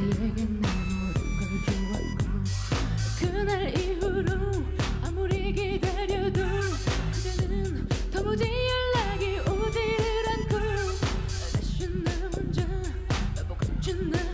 그대에게 내 모든 걸 주었고 그날 이후로 아무리 기다려도 그대는 도무지 연락이 오지를 않고 다시 나 혼자 바보같이 나